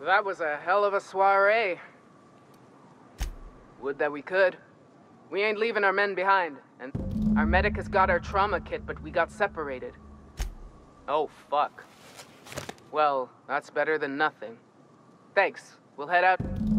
That was a hell of a soiree. Would that we could. We ain't leaving our men behind, and our medic has got our trauma kit, but we got separated. Oh, fuck. Well, that's better than nothing. Thanks. We'll head out.